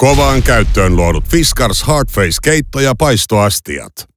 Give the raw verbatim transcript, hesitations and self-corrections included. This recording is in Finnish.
Kovaan käyttöön luodut Fiskars Hardface keitto- ja paistoastiat.